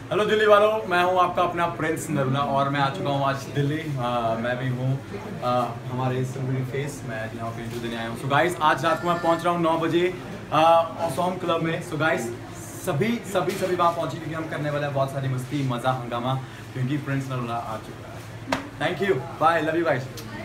Hello Delhi वालों, मैं हूं आपका अपना प्रिंस नरूला और मैं आ चुका हूं आज दिल्ली। मैं भी हूं हमारे सेलिब्रिटी फेस। मैं यहाँ पे इंटरव्यू देने आया हूं। सो गाइस, आज रात को मैं पहुंच रहा हूं 9 बजे ASOM क्लब में। सो गाइस, सभी वहाँ पहुंचे क्योंकि हम करने वाले हैं बहुत सारी मस्ती, मज़ा, हंगामा, क्योंकि प्रिंस नरूला आ चुका है। Thank you, bye, love you guys.